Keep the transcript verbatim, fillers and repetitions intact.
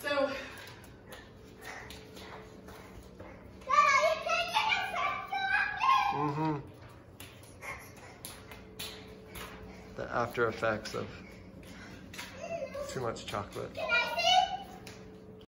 So. Mm-hmm. The after effects of too much chocolate.